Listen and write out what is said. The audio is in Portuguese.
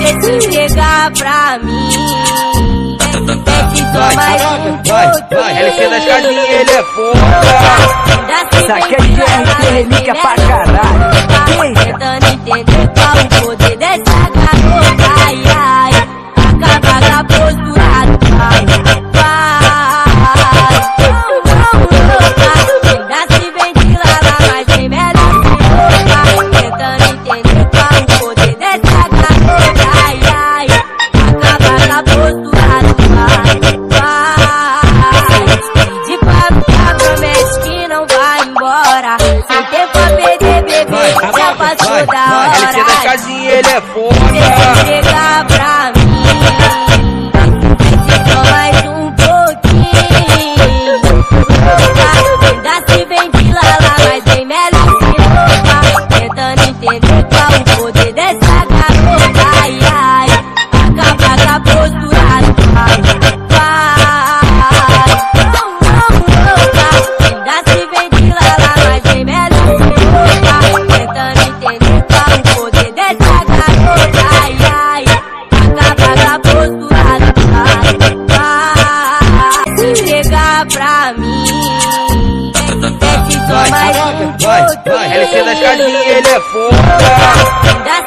você se entregar pra mim. Desce só mais um pouquinho. LC das casinhas, ele é foda. Isso aqui é DRT relíquia pra caralho. Tentando entender qual o poder dessa garota. Ai, ai, acaba com a postura do pai. Ainda se ventila lá, mas tem melhor se roubar. Tentando entender qual o poder dessa garota. Ai, ai, acaba com a postura do pai. Pede pra ficar, promete que não vai embora. Sem tempo a perder, bebê, já passou da hora. LC das casinhas, ele é foda. Você se entregar pra mim. Desce só mais um pouquinho. Ainda se ventila lá, mas tem melhor se roubar. Tentando entender qual o poder dessa garota. Ai, ai, acaba com a postura do pai. Ainda se ventila lá, mas tem melhor se roubar. Tentando entender qual o poder dessa garota. Ai, ai, acaba com a postura do pai. Se entregar pra mim. Desce só mais um pouquinho. LC das casinhas, ele é foda. Ainda